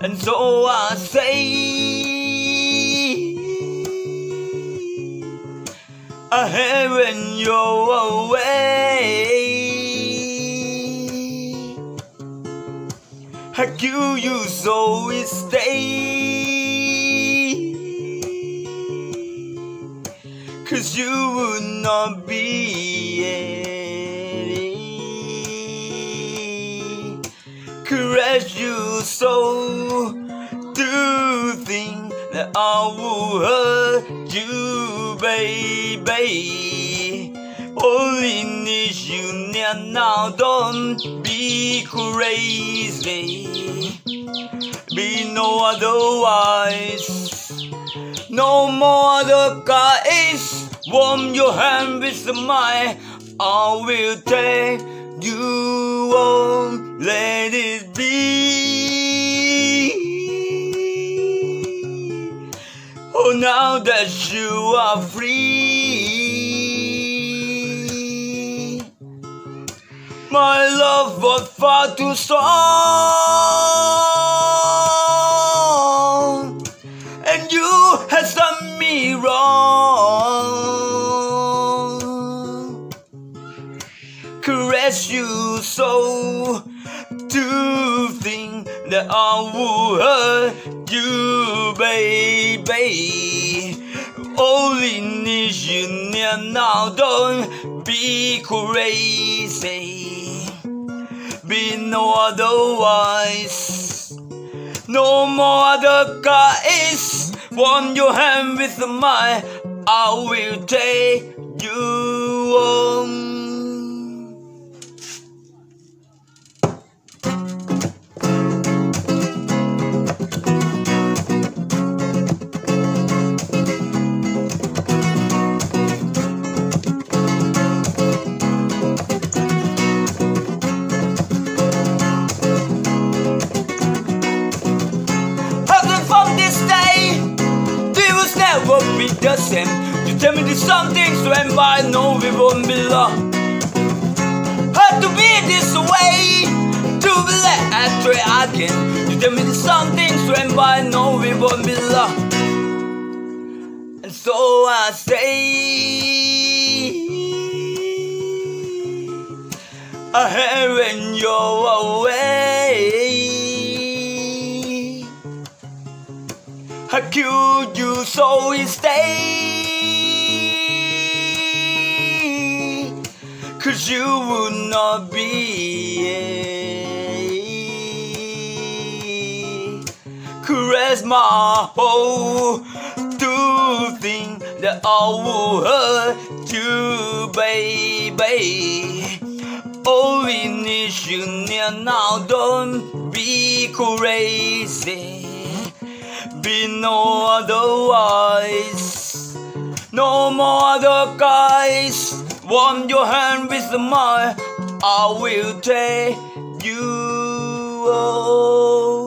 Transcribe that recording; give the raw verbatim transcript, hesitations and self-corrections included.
And so I say, I heaven your way. I kill you so it stay. 'Cause you would not be any. Caress you so to think that I will hurt you, baby. Only need you near now, don't be crazy. Be no otherwise. No more other guys. Warm your hand with mine. I will take you home. Let it be. Oh, now that you are free, my love was far too strong, and you had done me wrong. Caress you so to think that I would hurt you, baby. Only need you near now, don't be crazy. Be no otherwise. No more other guys. Warm your hand with mine. I will take you home. Never be the same. You tell me that some things went by, no, we won't be long. Had to be this way, to be let I try again. You tell me that some things went by, no, we won't be long. And so I say, I heaven your way. I killed you so it stay. 'Cause you would not be any. Caress my whole to think that I will hurt you, baby. Only need you near now, don't be crazy. Be no otherwise. No more other guys. Warm your hand with mine. I will take you home.